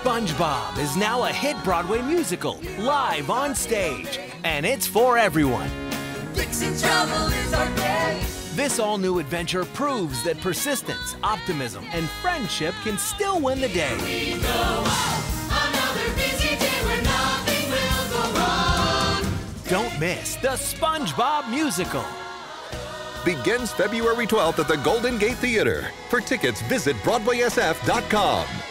SpongeBob is now a hit Broadway musical, live on stage, and it's for everyone. Fixing trouble is our day. This all-new adventure proves that persistence, optimism, and friendship can still win the day. We go out, another busy day where nothing will go wrong. Don't miss the SpongeBob musical. Begins February 12th at the Golden Gate Theater. For tickets, visit BroadwaySF.com.